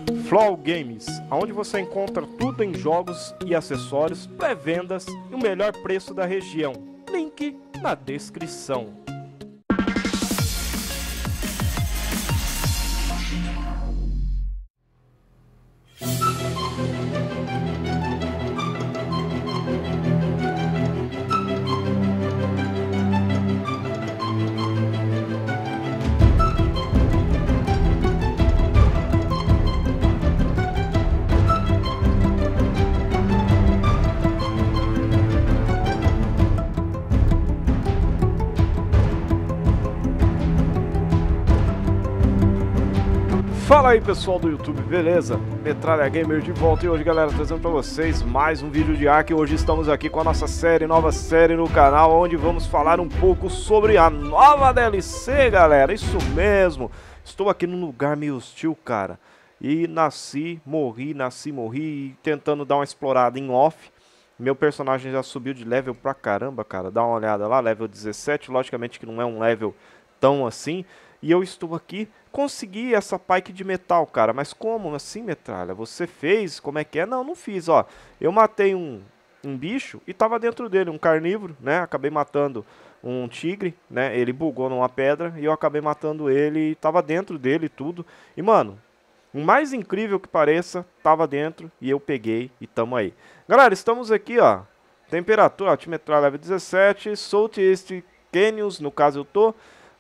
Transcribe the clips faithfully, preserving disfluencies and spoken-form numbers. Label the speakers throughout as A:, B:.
A: Flow Games, onde você encontra tudo em jogos e acessórios, pré-vendas e o melhor preço da região. Link na descrição. Fala aí pessoal do YouTube, beleza? Metralha Gamer de volta e hoje, galera, trazendo pra vocês mais um vídeo de Ark. Hoje estamos aqui com a nossa série, nova série no canal, onde vamos falar um pouco sobre a nova D L C, galera. Isso mesmo, estou aqui num lugar meio hostil, cara. E nasci, morri, nasci, morri, tentando dar uma explorada em off. Meu personagem já subiu de level pra caramba, cara. Dá uma olhada lá, level dezessete, logicamente que não é um level tão assim. E eu estou aqui, consegui essa pike de metal, cara. Mas como assim, Metralha? Você fez? Como é que é? Não, não fiz, ó. Eu matei um, um bicho e tava dentro dele, um carnívoro, né? Acabei matando um tigre, né? Ele bugou numa pedra e eu acabei matando ele e tava dentro dele e tudo. E, mano, o mais incrível que pareça, tava dentro e eu peguei e tamo aí. Galera, estamos aqui, ó. Temperatura, ó, Metralha level dezessete, Southeast Canyons, no caso eu tô...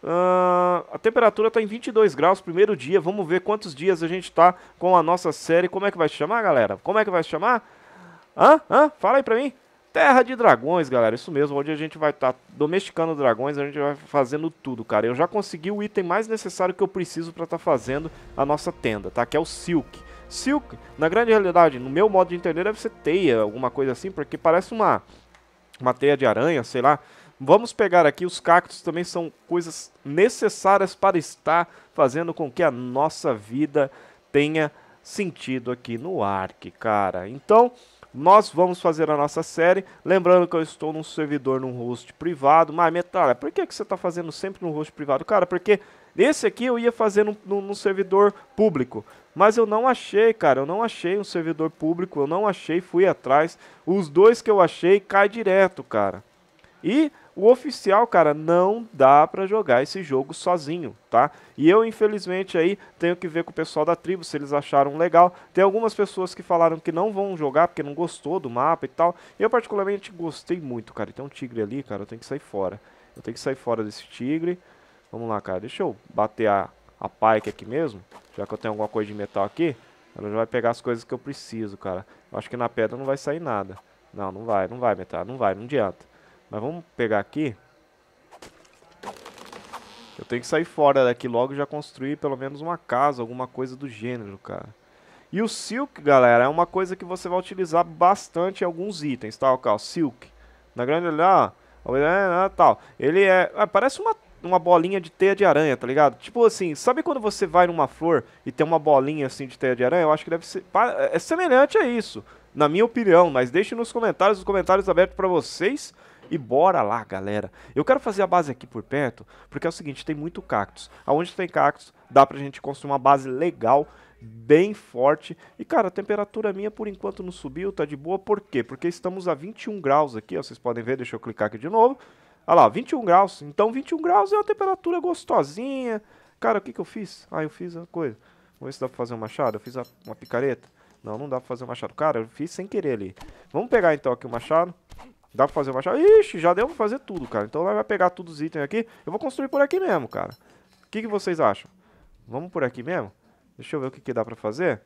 A: Uh, a temperatura está em vinte e dois graus, primeiro dia. Vamos ver quantos dias a gente está com a nossa série. Como é que vai se chamar, galera? Como é que vai se chamar? Hã? Hã? Fala aí pra mim. Terra de Dragões, galera. Isso mesmo, onde a gente vai estar tá domesticando dragões. A gente vai fazendo tudo, cara. Eu já consegui o item mais necessário que eu preciso para estar tá fazendo a nossa tenda, tá? Que é o Silk. Silk, na grande realidade, no meu modo de entender, deve ser teia, alguma coisa assim, porque parece uma, uma teia de aranha, sei lá. Vamos pegar aqui, os cactos também são coisas necessárias para estar fazendo com que a nossa vida tenha sentido aqui no Ark, cara. Então, nós vamos fazer a nossa série, lembrando que eu estou num servidor, num host privado. Mas, Metralha, por que, que você está fazendo sempre num host privado? Cara, porque esse aqui eu ia fazer num, num, num servidor público, mas eu não achei, cara, eu não achei um servidor público, eu não achei, fui atrás. Os dois que eu achei, cai direto, cara. E o oficial, cara, não dá pra jogar esse jogo sozinho, tá? E eu, infelizmente, aí tenho que ver com o pessoal da tribo se eles acharam legal. Tem algumas pessoas que falaram que não vão jogar porque não gostou do mapa e tal. Eu, particularmente, gostei muito, cara. Tem um tigre ali, cara, eu tenho que sair fora. Eu tenho que sair fora desse tigre. Vamos lá, cara. Deixa eu bater a, a pike aqui mesmo, já que eu tenho alguma coisa de metal aqui. Ela já vai pegar as coisas que eu preciso, cara. Eu acho que na pedra não vai sair nada. Não, não vai, não vai, metal. Não vai, não adianta. Mas vamos pegar aqui. Eu tenho que sair fora daqui logo e já construir pelo menos uma casa, alguma coisa do gênero, cara. E o Silk, galera, é uma coisa que você vai utilizar bastante em alguns itens, tá? O Silk. Na grande olhada, ó, tal. Ele é... Ah, parece uma, uma bolinha de teia de aranha, tá ligado? Tipo assim, sabe quando você vai numa flor e tem uma bolinha assim de teia de aranha? Eu acho que deve ser... É semelhante a isso, na minha opinião. Mas deixe nos comentários, os comentários abertos pra vocês. E bora lá, galera. Eu quero fazer a base aqui por perto, porque é o seguinte, tem muito cactus. Aonde tem cactus, dá pra gente construir uma base legal, bem forte. E, cara, a temperatura minha, por enquanto, não subiu, tá de boa. Por quê? Porque estamos a vinte e um graus aqui, ó. Vocês podem ver, deixa eu clicar aqui de novo. Olha lá, vinte e um graus. Então, vinte e um graus é uma temperatura gostosinha. Cara, o que que eu fiz? Ah, eu fiz uma coisa. Vamos ver se dá pra fazer um machado. Eu fiz uma picareta. Não, não dá pra fazer um machado. Cara, eu fiz sem querer ali. Vamos pegar, então, aqui o machado. Dá pra fazer o machado? Ixi, já deu pra fazer tudo, cara. Então vai pegar todos os itens aqui. Eu vou construir por aqui mesmo, cara. O que que vocês acham? Vamos por aqui mesmo? Deixa eu ver o que que dá pra fazer.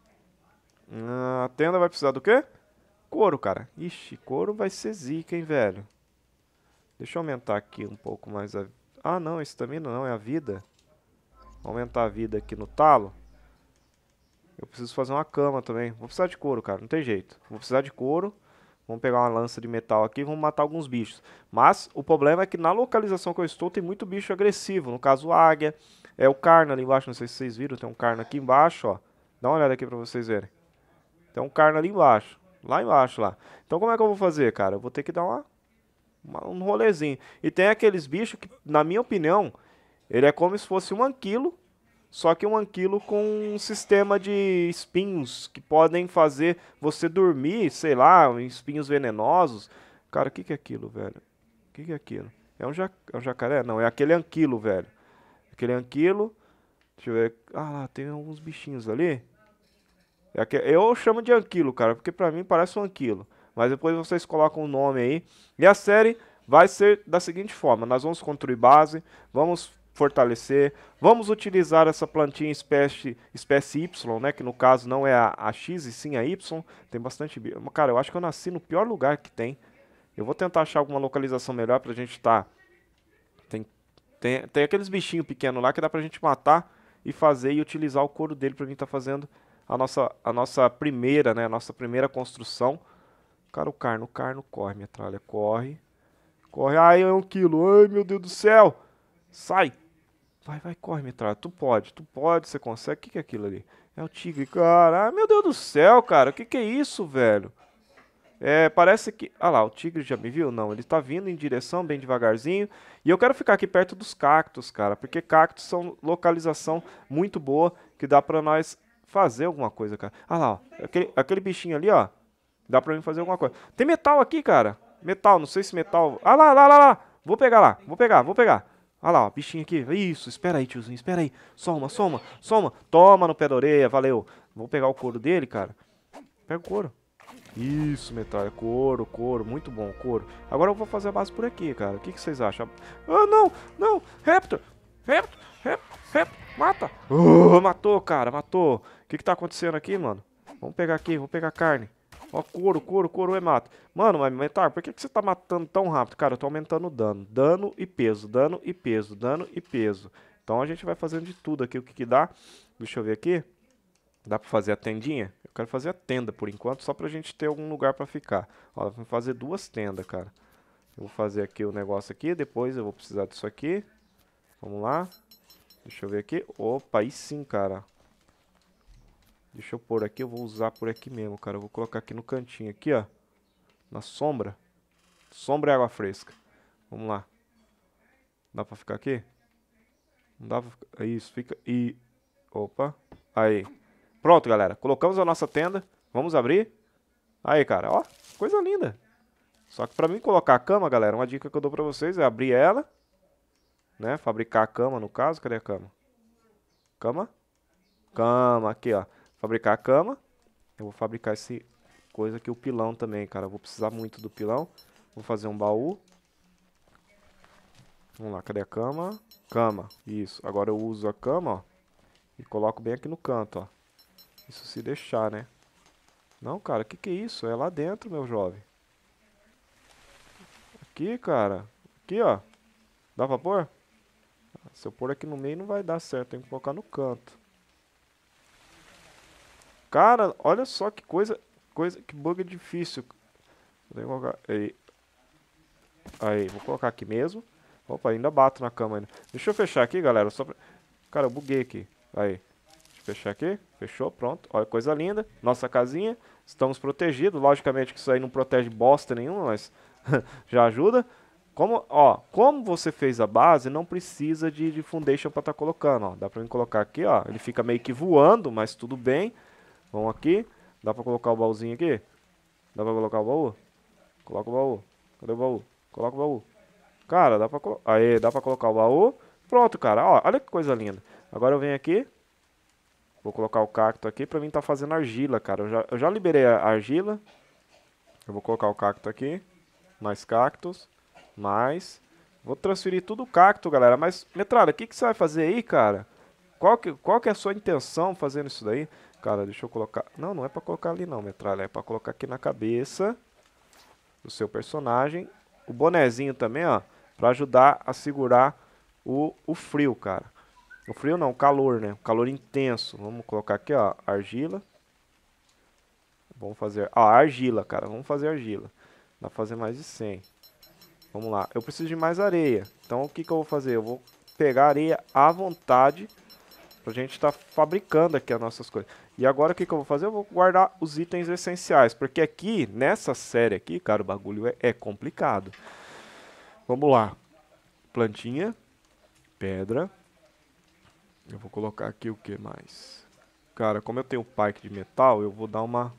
A: A tenda vai precisar do quê? Couro, cara. Ixi, couro vai ser zica, hein, velho. Deixa eu aumentar aqui um pouco mais a... Ah, não, isso também não, é a vida. Vou aumentar a vida aqui no talo. Eu preciso fazer uma cama também. Vou precisar de couro, cara, não tem jeito. Vou precisar de couro. Vamos pegar uma lança de metal aqui e vamos matar alguns bichos. Mas o problema é que na localização que eu estou tem muito bicho agressivo. No caso, águia. É o carno ali embaixo. Não sei se vocês viram. Tem um carno aqui embaixo, ó. Dá uma olhada aqui pra vocês verem. Tem um carno ali embaixo. Lá embaixo, lá. Então como é que eu vou fazer, cara? Eu vou ter que dar uma, uma, um rolezinho. E tem aqueles bichos que, na minha opinião, ele é como se fosse um anquilo. só que um anquilo com um sistema de espinhos que podem fazer você dormir, sei lá, espinhos venenosos. Cara, o que que é aquilo, velho? O que que é aquilo? É um, ja é um jacaré? Não, é aquele anquilo, velho. Aquele anquilo. Deixa eu ver. Ah, lá, tem alguns bichinhos ali. É aquele, eu chamo de anquilo, cara, porque pra mim parece um anquilo. Mas depois vocês colocam o nome aí. E a série vai ser da seguinte forma. Nós vamos construir base, vamos fortalecer, vamos utilizar essa plantinha espécie, espécie Y, né? Que no caso não é a, a X e sim a Y. Tem bastante... Cara, eu acho que eu nasci no pior lugar que tem. Eu vou tentar achar alguma localização melhor pra gente estar... Tá... Tem, tem, tem aqueles bichinhos pequenos lá que dá pra gente matar e fazer e utilizar o couro dele pra mim estar tá fazendo a nossa, a nossa primeira, né? A nossa primeira construção. Cara, o carno, o carno corre, metralha, corre. Corre, ai, é um quilo, ai meu Deus do céu. Sai. Vai, vai, corre, metralha, tu pode, tu pode, você consegue. O que que é aquilo ali? É o tigre, cara. Ai, meu Deus do céu, cara, o que que é isso, velho? É, parece que... Ah lá, o tigre já me viu? Não, ele tá vindo em direção bem devagarzinho. E eu quero ficar aqui perto dos cactos, cara. Porque cactos são localização muito boa. Que dá pra nós fazer alguma coisa, cara. Ah lá, ó. Aquele, aquele bichinho ali, ó. Dá pra mim fazer alguma coisa. Tem metal aqui, cara. Metal, não sei se metal... Ah lá, lá, lá, lá. Vou pegar lá, vou pegar, vou pegar. Ah lá, ó, bichinho aqui. Isso, espera aí, tiozinho, espera aí. Soma, soma, soma. Toma no pé da orelha, valeu. Vou pegar o couro dele, cara. Pega o couro. Isso, metralha. Couro, couro. Muito bom, couro. Agora eu vou fazer a base por aqui, cara. O que, que vocês acham? Ah, não, não. Raptor. Raptor, Raptor, Raptor. Mata. Uh, matou, cara, matou. O que que tá acontecendo aqui, mano? Vamos pegar aqui, vou pegar carne. Ó, couro, couro, couro, e mata. Mano, mas Metar, por que que você tá matando tão rápido? Cara, eu tô aumentando o dano. Dano e peso, dano e peso, dano e peso. Então a gente vai fazendo de tudo aqui. O que que dá? Deixa eu ver aqui. Dá pra fazer a tendinha? Eu quero fazer a tenda por enquanto, só pra gente ter algum lugar pra ficar. Ó, vou fazer duas tendas, cara. Eu vou fazer aqui o negócio aqui, depois eu vou precisar disso aqui. Vamos lá. Deixa eu ver aqui. Opa, aí sim, cara. Deixa eu pôr aqui, eu vou usar por aqui mesmo, cara. Eu vou colocar aqui no cantinho, aqui, ó. Na sombra. Sombra e água fresca. Vamos lá. Dá pra ficar aqui? Não dá pra ficar... Isso, fica... E... Opa. Aí. Pronto, galera. Colocamos a nossa tenda. Vamos abrir. Aí, cara. Ó, coisa linda. Só que pra mim colocar a cama, galera, uma dica que eu dou pra vocês é abrir ela. Né? Fabricar a cama, no caso. Cadê a cama? Cama. Cama, aqui, ó. Fabricar a cama. Eu vou fabricar esse coisa aqui, o pilão também, cara. Eu vou precisar muito do pilão. Vou fazer um baú. Vamos lá, cadê a cama? Cama, isso. Agora eu uso a cama, ó. E coloco bem aqui no canto, ó. Isso se deixar, né? Não, cara, que que é isso? É lá dentro, meu jovem. Aqui, cara. Aqui, ó. Dá pra pôr? Se eu pôr aqui no meio não vai dar certo. Tem que colocar no canto. Cara, olha só que coisa, coisa, que bug difícil. Vou colocar, aí. Aí, vou colocar aqui mesmo. Opa, ainda bato na cama ainda. Deixa eu fechar aqui, galera. Só pra... Cara, eu buguei aqui. Aí. Deixa eu fechar aqui. Fechou, pronto. Olha, coisa linda. Nossa casinha. Estamos protegidos. Logicamente que isso aí não protege bosta nenhuma, mas já ajuda. Como, ó, como você fez a base, não precisa de, de foundation pra estar colocando, ó. Dá pra mim colocar aqui, ó. Ele fica meio que voando, mas tudo bem. Vamos aqui. Dá pra colocar o baúzinho aqui? Dá pra colocar o baú? Coloca o baú. Cadê o baú? Coloca o baú. Cara, dá pra colocar... Aê, dá pra colocar o baú. Pronto, cara. Ó, olha que coisa linda. Agora eu venho aqui. Vou colocar o cacto aqui pra mim tá fazendo argila, cara. Eu já, eu já liberei a argila. Eu vou colocar o cacto aqui. Mais cactos. Mais. Vou transferir tudo o cacto, galera. Mas, Metralha, o que, que você vai fazer aí, cara? Qual que, qual que é a sua intenção fazendo isso daí? Cara, deixa eu colocar... Não, não é pra colocar ali não, Metralha. É pra colocar aqui na cabeça do seu personagem. O bonezinho também, ó. Pra ajudar a segurar o, o frio, cara. O frio não, o calor, né? O calor intenso. Vamos colocar aqui, ó. Argila. Vamos fazer... Ó, argila, cara. Vamos fazer argila. Dá pra fazer mais de cem. Vamos lá. Eu preciso de mais areia. Então, o que que eu vou fazer? Eu vou pegar areia à vontade... Pra gente estar tá fabricando aqui as nossas coisas. E agora o que, que eu vou fazer? Eu vou guardar os itens essenciais. Porque aqui, nessa série aqui, cara, o bagulho é, é complicado. Vamos lá. Plantinha. Pedra. Eu vou colocar aqui o que mais? Cara, como eu tenho pike de metal, eu vou dar uma...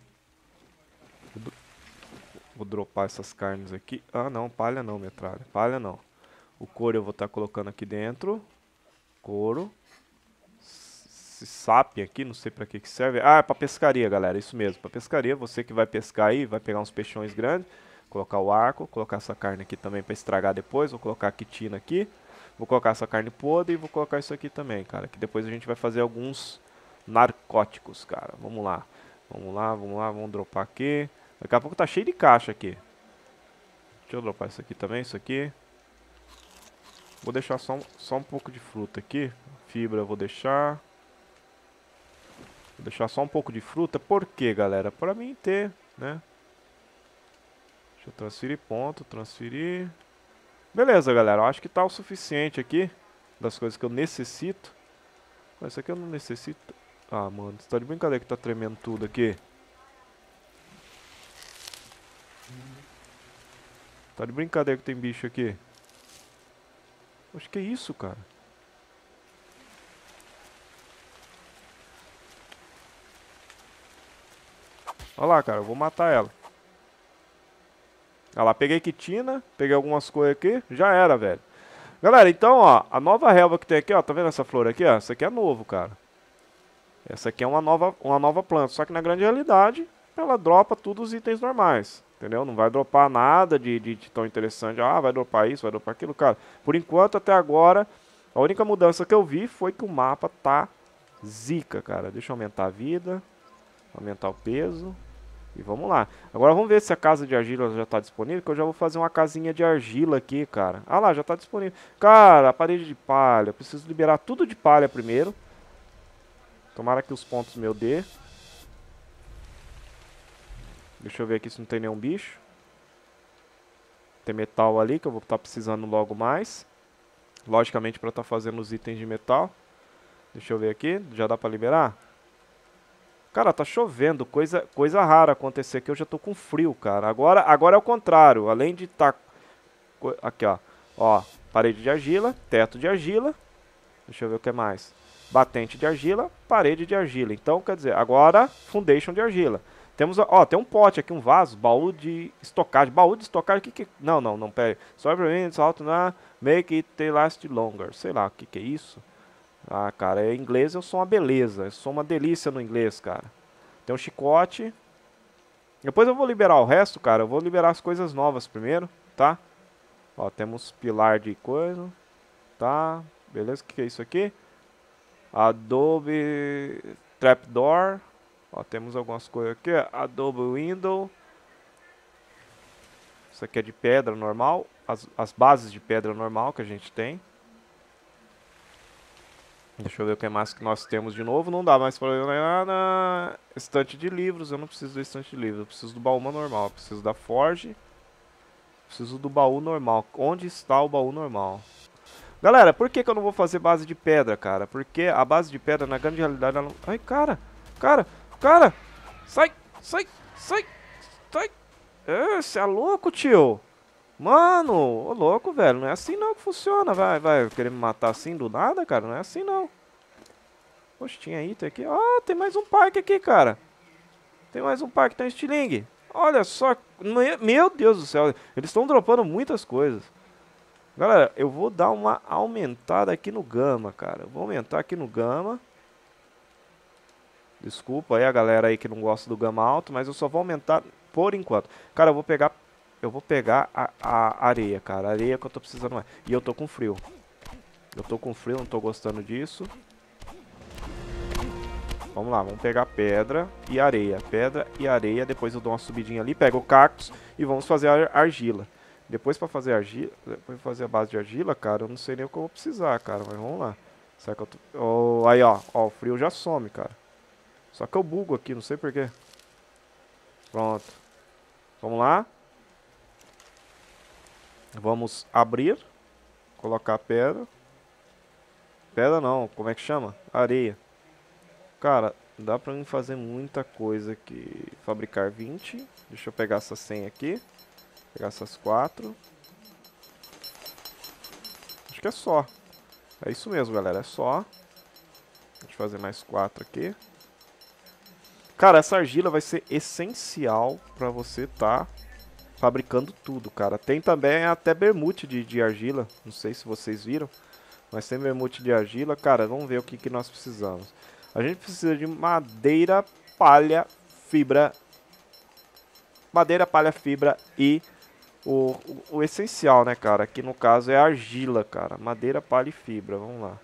A: Vou dropar essas carnes aqui. Ah, não, palha não, metralha. Palha não. O couro eu vou estar colocando aqui dentro. Couro. Esse sapien aqui, não sei pra que que serve. Ah, é pra pescaria, galera. Isso mesmo, pra pescaria. Você que vai pescar aí, vai pegar uns peixões grandes. Colocar o arco. Colocar essa carne aqui também pra estragar depois. Vou colocar a quitina aqui. Vou colocar essa carne podre e vou colocar isso aqui também, cara. Que depois a gente vai fazer alguns narcóticos, cara. Vamos lá. Vamos lá, vamos lá. Vamos dropar aqui. Daqui a pouco tá cheio de caixa aqui. Deixa eu dropar isso aqui também, isso aqui. Vou deixar só um, só um pouco de fruta aqui. Fibra eu vou deixar. Vou deixar só um pouco de fruta. Por quê, galera? Pra mim ter, né? Deixa eu transferir ponto, transferir. Beleza, galera. Eu acho que tá o suficiente aqui das coisas que eu necessito. Mas isso aqui eu não necessito. Ah, mano, você tá de brincadeira que tá tremendo tudo aqui. Tá de brincadeira que tem bicho aqui. Acho que é isso, cara. Olha lá, cara. Eu vou matar ela. Olha lá, peguei quitina. Peguei algumas coisas aqui. Já era, velho. Galera, então, ó. A nova relva que tem aqui, ó. Tá vendo essa flor aqui, ó? Essa aqui é novo, cara. Essa aqui é uma nova, uma nova planta. Só que na grande realidade, ela dropa todos os itens normais. Entendeu? Não vai dropar nada de, de, de tão interessante. Ah, vai dropar isso, vai dropar aquilo, cara. Por enquanto, até agora, a única mudança que eu vi foi que o mapa tá zica, cara. Deixa eu aumentar a vida. Aumentar o peso. E vamos lá. Agora vamos ver se a casa de argila já tá disponível, que eu já vou fazer uma casinha de argila aqui, cara. Ah lá, já tá disponível. Cara, a parede de palha. Eu preciso liberar tudo de palha primeiro. Tomara que os pontos meu dê. Deixa eu ver aqui se não tem nenhum bicho. Tem metal ali que eu vou estar precisando logo mais. Logicamente para estar fazendo os itens de metal. Deixa eu ver aqui. Já dá para liberar? Cara, tá chovendo. Coisa, coisa rara acontecer aqui. Eu já tô com frio, cara. Agora, agora é o contrário. Além de estar... Tá... Aqui, ó. Ó, parede de argila. Teto de argila. Deixa eu ver o que mais. Batente de argila. Parede de argila. Então, quer dizer, agora foundation de argila. Temos, ó, tem um pote aqui, um vaso, baú de estocagem. Baú de estocagem, o que que... Não, não, não, pera aí. Só pra mim, salto na... Make it last longer. Sei lá, o que que é isso? Ah, cara, em inglês eu sou uma beleza. Eu sou uma delícia no inglês, cara. Tem um chicote. Depois eu vou liberar o resto, cara. Eu vou liberar as coisas novas primeiro, tá? Ó, temos pilar de coisa. Tá, beleza, o que que é isso aqui? Adobe Trapdoor. Ó, temos algumas coisas aqui, Adobe Window. Isso aqui é de pedra normal. As, as bases de pedra normal que a gente tem. Deixa eu ver o que mais que nós temos de novo. Não dá mais para olhar na estante de livros. Eu não preciso do estante de livros. Eu preciso do baú normal. Eu preciso da forge. Preciso do baú normal. Onde está o baú normal? Galera, por que que eu não vou fazer base de pedra, cara? Porque a base de pedra, na grande realidade, ela não... Ai, cara! Cara! Cara! Sai! Sai! Sai! Sai! É, você é louco, tio! Mano! Ô, louco, velho. Não é assim não que funciona. Vai, vai querer me matar assim do nada, cara? Não é assim não. Poxa, tinha item aqui. Ó, oh, tem mais um parque aqui, cara. Tem mais um parque, tem um estilingue. Olha só. Meu Deus do céu. Eles estão dropando muitas coisas. Galera, eu vou dar uma aumentada aqui no gama, cara. Eu vou aumentar aqui no gama. Desculpa aí a galera aí que não gosta do gama alto, mas eu só vou aumentar por enquanto. Cara, eu vou pegar, eu vou pegar a, a areia, cara. A areia que eu tô precisando mais. E eu tô com frio. Eu tô com frio, não tô gostando disso. Vamos lá, vamos pegar pedra e areia. Pedra e areia, depois eu dou uma subidinha ali, pego o cactus e vamos fazer a argila. Depois pra fazer argila, depois pra fazer a base de argila, cara, eu não sei nem o que eu vou precisar, cara, mas vamos lá. Será que eu tô... Oh, aí, ó, ó, o frio já some, cara. Só que eu bugo aqui, não sei porquê. Pronto. Vamos lá. Vamos abrir. Colocar pedra. Pedra não, como é que chama? Areia. Cara, dá pra mim fazer muita coisa aqui. Fabricar vinte. Deixa eu pegar essa cem aqui. Pegar essas quatro. Acho que é só. É isso mesmo, galera. É só. Pode fazer mais quatro aqui. Cara, essa argila vai ser essencial pra você tá fabricando tudo, cara. Tem também até bermute de, de argila. Não sei se vocês viram. Mas tem bermute de argila. Cara, vamos ver o que, que nós precisamos. A gente precisa de madeira, palha, fibra. Madeira, palha, fibra e o, o, o essencial, né, cara? Aqui no caso é argila, cara. Madeira, palha e fibra. Vamos lá.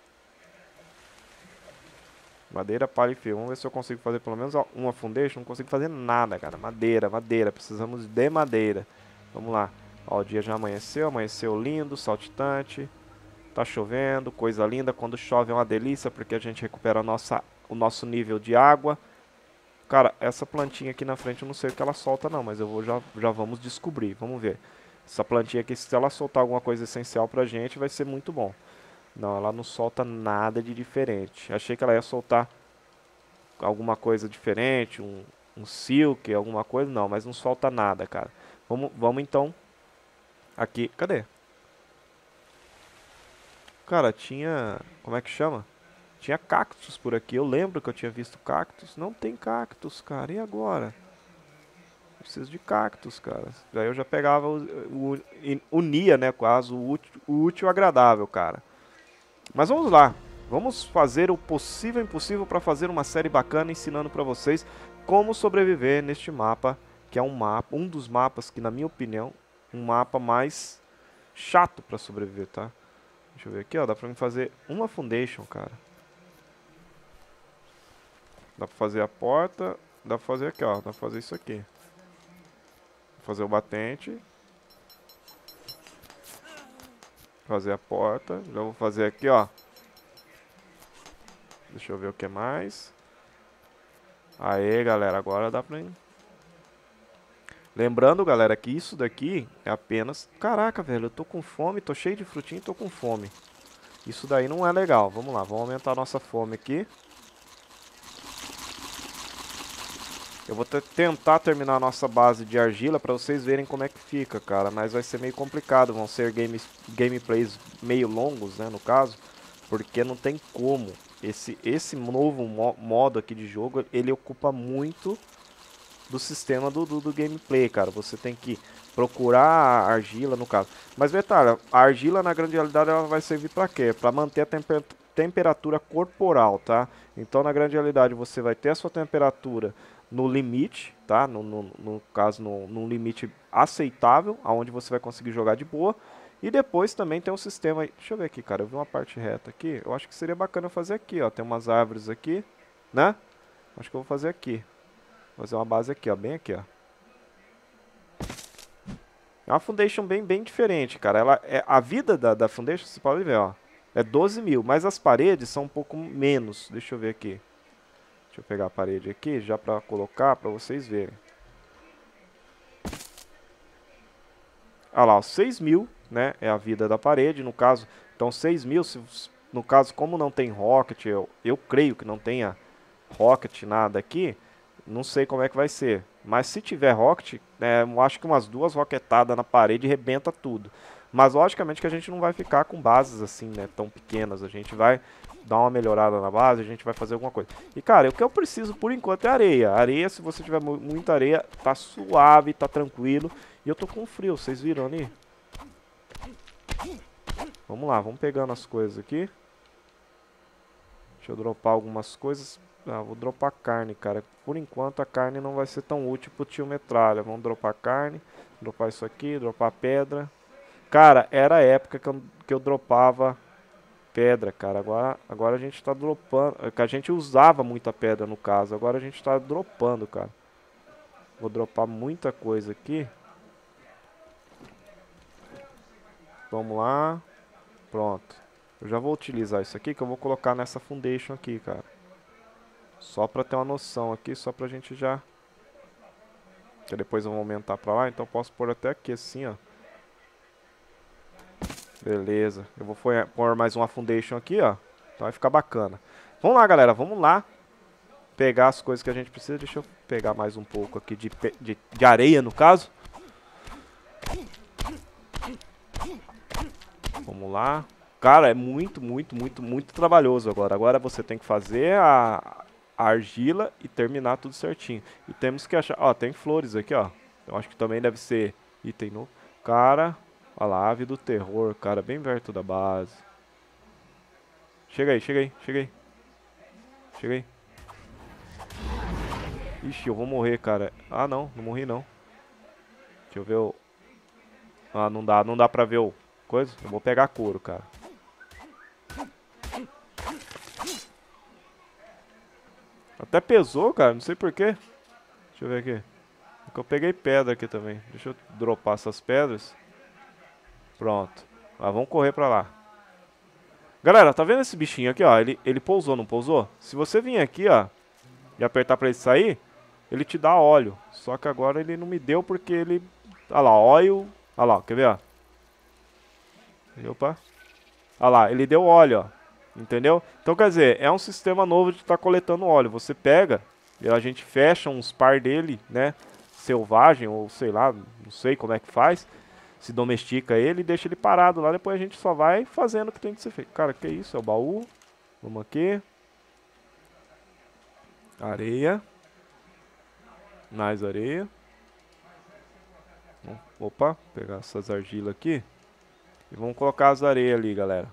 A: Madeira, palha e fibra. Vamos ver se eu consigo fazer pelo menos uma foundation. Não consigo fazer nada, cara. Madeira, madeira. Precisamos de madeira. Vamos lá. Ó, o dia já amanheceu. Amanheceu lindo, saltitante. Tá chovendo, coisa linda. Quando chove é uma delícia, porque a gente recupera a nossa, o nosso nível de água. Cara, essa plantinha aqui na frente eu não sei o que ela solta não, mas eu vou já, já vamos descobrir. Vamos ver. Essa plantinha aqui, se ela soltar alguma coisa essencial pra gente, vai ser muito bom. Não, ela não solta nada de diferente. Achei que ela ia soltar alguma coisa diferente, um, um silk, alguma coisa. Não, mas não solta nada, cara. Vamos, vamos então aqui. Cadê? Cara, tinha... Como é que chama? Tinha cactos por aqui. Eu lembro que eu tinha visto cactos. Não tem cactos, cara. E agora? Preciso de cactos, cara. Daí eu já pegava, o, o, unia, né, quase, o útil, o útil agradável, cara. Mas vamos lá, vamos fazer o possível e impossível para fazer uma série bacana ensinando para vocês como sobreviver neste mapa, que é um mapa, um dos mapas que, na minha opinião, um mapa mais chato para sobreviver, tá? Deixa eu ver aqui, ó, dá pra mim fazer uma foundation, cara. Dá pra fazer a porta, dá pra fazer aqui, ó, dá pra fazer isso aqui. Vou fazer o batente. Fazer a porta. Já vou fazer aqui, ó. Deixa eu ver o que mais. Aê, galera. Agora dá pra ir. Lembrando, galera, que isso daqui é apenas... Caraca, velho. Eu tô com fome. Tô cheio de frutinha e tô com fome. Isso daí não é legal. Vamos lá. Vamos aumentar a nossa fome aqui. Eu vou tentar terminar a nossa base de argila para vocês verem como é que fica, cara. Mas vai ser meio complicado. Vão ser games, gameplays meio longos, né, no caso. Porque não tem como. Esse, esse novo mo modo aqui de jogo, ele ocupa muito do sistema do, do, do gameplay, cara. Você tem que procurar a argila, no caso. Mas, detalhe, a argila, na grande realidade, ela vai servir para quê? Para manter a temper temperatura corporal, tá? Então, na grande realidade, você vai ter a sua temperatura... no limite, tá? No, no, no caso, no, no limite aceitável, aonde você vai conseguir jogar de boa. E depois também tem um sistema aí. Deixa eu ver aqui, cara. Eu vi uma parte reta aqui. Eu acho que seria bacana fazer aqui, ó. Tem umas árvores aqui, né? Acho que eu vou fazer aqui. Vou fazer uma base aqui, ó. Bem aqui, ó. É uma foundation bem, bem diferente, cara. Ela é, a vida da, da foundation, você pode ver, ó. É doze mil, mas as paredes são um pouco menos. Deixa eu ver aqui. Deixa eu pegar a parede aqui, já para colocar, para vocês verem. Olha lá, seis mil, né, é a vida da parede, no caso. Então, seis mil, se, no caso, como não tem rocket, eu, eu creio que não tenha rocket nada aqui, não sei como é que vai ser. Mas se tiver rocket, é, eu acho que umas duas roquetadas na parede rebenta tudo. Mas, logicamente, que a gente não vai ficar com bases assim, né, tão pequenas. A gente vai... dar uma melhorada na base, a gente vai fazer alguma coisa. E, cara, o que eu preciso por enquanto é areia. Areia, se você tiver mu muita areia, tá suave, tá tranquilo. E eu tô com frio, vocês viram ali? Vamos lá, vamos pegando as coisas aqui. Deixa eu dropar algumas coisas. Ah, vou dropar carne, cara. Por enquanto a carne não vai ser tão útil pro tio Metralha. Vamos dropar carne, dropar isso aqui, dropar pedra. Cara, era a época que eu, que eu dropava... pedra, cara. Agora, agora a gente tá dropando. Que a gente usava muita pedra no caso. Agora a gente tá dropando, cara. Vou dropar muita coisa aqui. Vamos lá. Pronto. Eu já vou utilizar isso aqui, que eu vou colocar nessa foundation aqui, cara. Só pra ter uma noção aqui, só pra gente já... Que depois eu vou aumentar pra lá, então eu posso pôr até aqui assim, ó. Beleza, eu vou pôr mais uma foundation aqui, ó. Então vai ficar bacana. Vamos lá, galera, vamos lá pegar as coisas que a gente precisa. Deixa eu pegar mais um pouco aqui de, de, de areia, no caso. Vamos lá. Cara, é muito, muito, muito, muito trabalhoso agora. Agora você tem que fazer a, a argila e terminar tudo certinho. E temos que achar... Ó, tem flores aqui, ó. Eu acho que também deve ser item novo. Cara, olha lá, ave do terror, cara, bem perto da base. Chega aí, chega aí, chega aí. Chega aí. Ixi, eu vou morrer, cara. Ah, não, não morri não. Deixa eu ver o... Ah, não dá, não dá pra ver o... Coisa? Eu vou pegar couro, cara. Até pesou, cara, não sei porquê. Deixa eu ver aqui. Porque eu peguei pedra aqui também. Deixa eu dropar essas pedras. Pronto. Ah, vamos correr pra lá. Galera, tá vendo esse bichinho aqui, ó? Ele, ele pousou, não pousou? Se você vir aqui, ó, e apertar pra ele sair, ele te dá óleo. Só que agora ele não me deu porque ele... Olha lá, óleo... Olha lá, quer ver, ó? Opa. Olha lá, ele deu óleo, ó. Entendeu? Então, quer dizer, é um sistema novo de estar tá coletando óleo. Você pega e a gente fecha uns par dele, né? Selvagem, ou sei lá, não sei como é que faz. Se domestica ele e deixa ele parado lá. Depois a gente só vai fazendo o que tem que ser feito. Cara, que isso? É o baú. Vamos aqui. Areia. Mais areia. Opa, pegar essas argilas aqui. E vamos colocar as areias ali, galera.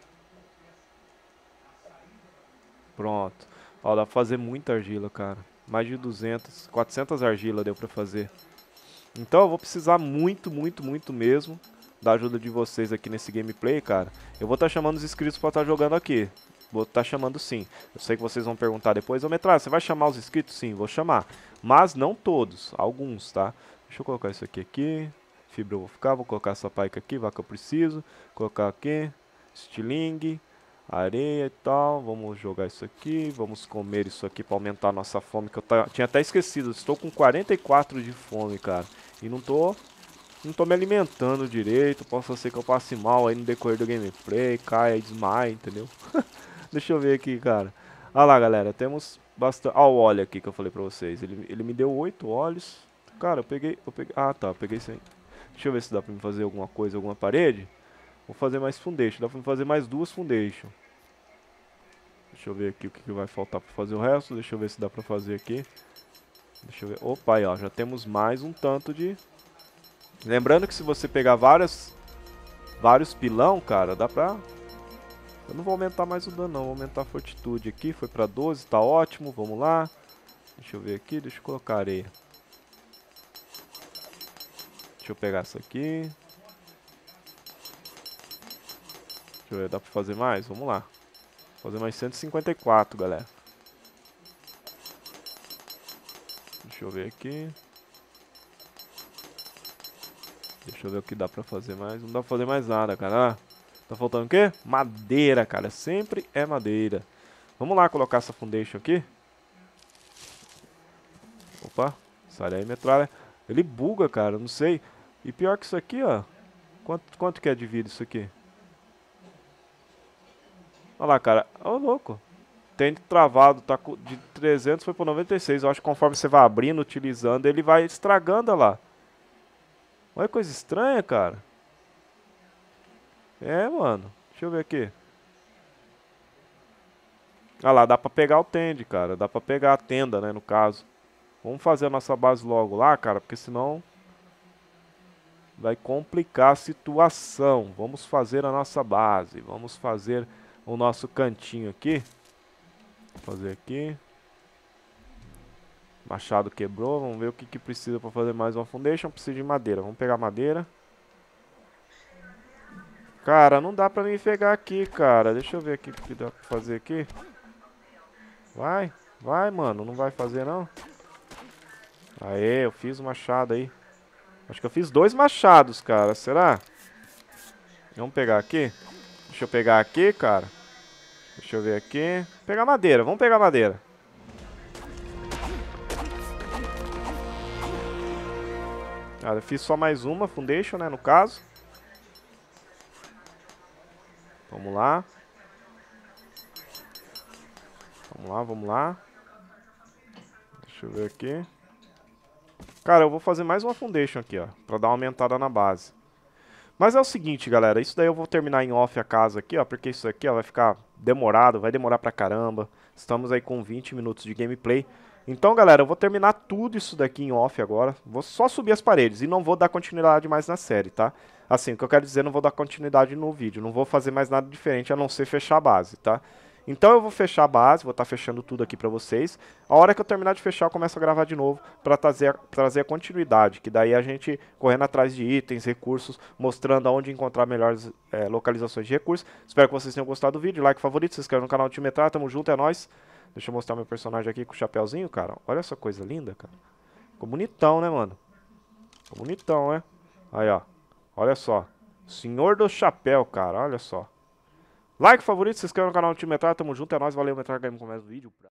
A: Pronto. Ó, dá pra fazer muita argila, cara. Mais de duzentas, quatrocentas argilas deu pra fazer. Então eu vou precisar muito, muito, muito mesmo da ajuda de vocês aqui nesse gameplay, cara. Eu vou estar tá chamando os inscritos pra estar tá jogando aqui. Vou estar tá chamando sim. Eu sei que vocês vão perguntar depois. Ô, Metralha, você vai chamar os inscritos? Sim, vou chamar. Mas não todos, alguns, tá? Deixa eu colocar isso aqui aqui. Fibra eu vou ficar, vou colocar essa paica aqui, vaca eu preciso. Colocar aqui, estilingue, areia e tal. Vamos jogar isso aqui, vamos comer isso aqui pra aumentar a nossa fome. Que eu tá, tinha até esquecido, estou com quarenta e quatro de fome, cara. E não tô, não tô me alimentando direito. Posso ser que eu passe mal aí no decorrer do gameplay, caia e desmaie, entendeu? Deixa eu ver aqui, cara. Olha lá, galera, temos bastante... Olha o óleo aqui que eu falei pra vocês. Ele, ele me deu oito óleos. Cara, eu peguei, eu peguei... Ah, tá, eu peguei isso aí. Deixa eu ver se dá pra me fazer alguma coisa, alguma parede. Vou fazer mais foundation. Dá pra me fazer mais duas foundation. Deixa eu ver aqui o que, que vai faltar pra fazer o resto. Deixa eu ver se dá pra fazer aqui. Deixa eu ver. Opa, aí, ó. Já temos mais um tanto de... Lembrando que se você pegar várias... Vários pilão, cara, dá pra... Eu não vou aumentar mais o dano, não. Vou aumentar a fortitude aqui. Foi pra doze, tá ótimo. Vamos lá. Deixa eu ver aqui. Deixa eu colocar areia. Deixa eu pegar essa aqui. Deixa eu ver, dá pra fazer mais? Vamos lá. Fazer mais cento e cinquenta e quatro, galera. Deixa eu ver aqui. Deixa eu ver o que dá pra fazer mais. Não dá pra fazer mais nada, cara. Ah, tá faltando o quê? Madeira, cara. Sempre é madeira. Vamos lá colocar essa foundation aqui. Opa. Sai daí, metralha. Ele buga, cara. Não sei. E pior que isso aqui, ó. Quanto, quanto que é de vida isso aqui? Olha lá, cara. Ô, louco. Tem travado. Tá de trezentos foi para noventa e seis. Eu acho que conforme você vai abrindo, utilizando, ele vai estragando, olha lá. Olha que coisa estranha, cara. É, mano. Deixa eu ver aqui. Olha lá, dá pra pegar o tende, cara. Dá pra pegar a tenda, né, no caso. Vamos fazer a nossa base logo lá, cara, porque senão vai complicar a situação. Vamos fazer a nossa base. Vamos fazer o nosso cantinho aqui. Vou fazer aqui. Machado quebrou. Vamos ver o que, que precisa para fazer mais uma foundation. Precisa de madeira. Vamos pegar madeira. Cara, não dá pra mim pegar aqui, cara. Deixa eu ver aqui o que dá pra fazer aqui. Vai. Vai, mano. Não vai fazer, não? Aê, eu fiz o machado aí. Acho que eu fiz dois machados, cara. Será? Vamos pegar aqui. Deixa eu pegar aqui, cara. Deixa eu ver aqui. Pegar madeira. Vamos pegar madeira. Ah, eu fiz só mais uma foundation, né, no caso. Vamos lá. Vamos lá, vamos lá. Deixa eu ver aqui. Cara, eu vou fazer mais uma foundation aqui, ó. Pra dar uma aumentada na base. Mas é o seguinte, galera, isso daí eu vou terminar em off a casa aqui, ó, porque isso aqui, ó, vai ficar demorado, vai demorar pra caramba. Estamos aí com vinte minutos de gameplay. Então, galera, eu vou terminar tudo isso daqui em off agora. Vou só subir as paredes e não vou dar continuidade mais na série, tá? Assim, o que eu quero dizer, não vou dar continuidade no vídeo. Não vou fazer mais nada diferente a não ser fechar a base, tá? Então eu vou fechar a base, vou estar fechando tudo aqui pra vocês. A hora que eu terminar de fechar, eu começo a gravar de novo pra trazer, trazer a continuidade. Que daí a gente correndo atrás de itens, recursos, mostrando aonde encontrar melhores é, localizações de recursos. Espero que vocês tenham gostado do vídeo. Like, favorito, se inscreve no canal do Time Metralha. Tamo junto, é nóis. Deixa eu mostrar meu personagem aqui com o chapéuzinho, cara. Olha essa coisa linda, cara. Ficou bonitão, né, mano? Ficou bonitão, né? Aí, ó. Olha só. Senhor do Chapéu, cara. Olha só. Like, favorito, se inscreve no canal do Time Metralha. Tamo junto, é nóis. Valeu, Metralha Game. Começa o vídeo.